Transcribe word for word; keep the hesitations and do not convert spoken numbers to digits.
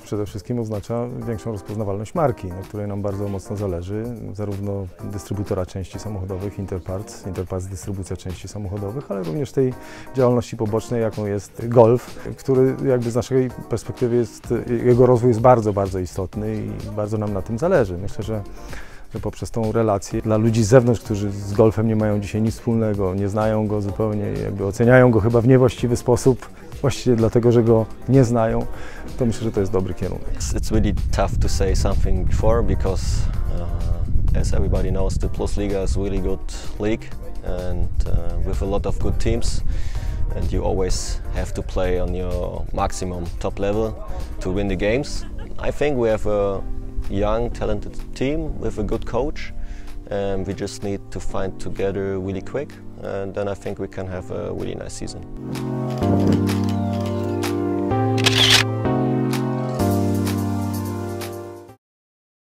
przede wszystkim oznacza większą rozpoznawalność marki, na której nam bardzo mocno zależy, zarówno dystrybutora części samochodowych, Interparts, Interparts dystrybucja części samochodowych, ale również tej działalności pobocznej, jaką jest Golf, który jakby z naszej perspektywy jest, jego rozwój jest bardzo, bardzo istotny i bardzo nam na tym zależy. Myślę, że że poprzez tą relację dla ludzi z zewnątrz, którzy z golfem nie mają dzisiaj nic wspólnego, nie znają go zupełnie, jakby oceniają go chyba w niewłaściwy sposób, właściwie dlatego, że go nie znają, to myślę, że to jest dobry kierunek. It's, it's really tough to say something before because uh, as everybody knows, the Plus Liga is a really good league and uh, with a lot of good teams, and you always have to play on your maximum top level to win the games. I think we have a young, talented team with a good coach, and we just need to find together really quick, and then I think we can have a really nice season.